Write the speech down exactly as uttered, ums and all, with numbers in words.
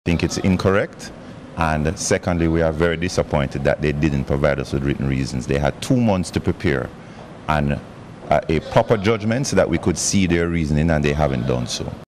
think it's incorrect, and secondly, we are very disappointed that they didn't provide us with written reasons. They had two months to prepare and uh, a proper judgment so that we could see their reasoning, and they haven't done so.